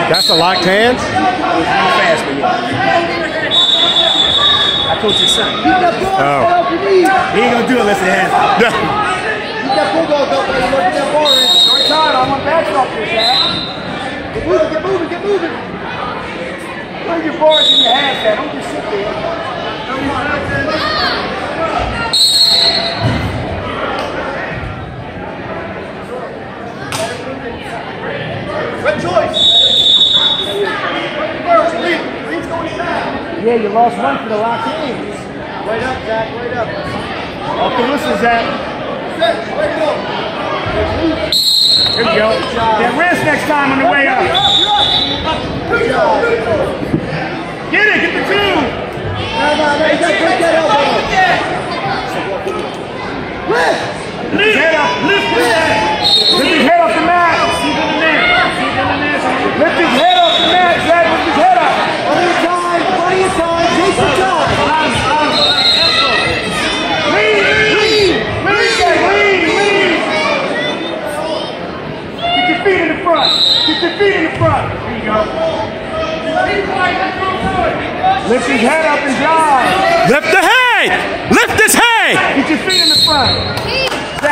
That's a locked hand? Fast, but yeah. I coach his son. Oh. He ain't gonna do it unless it has to. Keep that bulldog up, man. Look at that bar in. Short time, I want back off this, Zach. Get moving, get moving, get moving. Bring your bars in your hands, Zach. Don't just sit there. Good choice. Lee's going down. Yeah, you lost one for the locked hands. Right up, Zach, right up. Off the whistle, Zach. Way to go. Here we go. Get wrist next time on the way up. Get it, get the two. Take that elbow. Lift his head up. Lift his head off the mat. Lift his head off the mat, Zach. Lift his head up. Plenty of time, plenty of time. Take your time. Get your feet in the front. There you go. Lift his head up and drive. Lift the head! Lift this head! Get your feet in the front.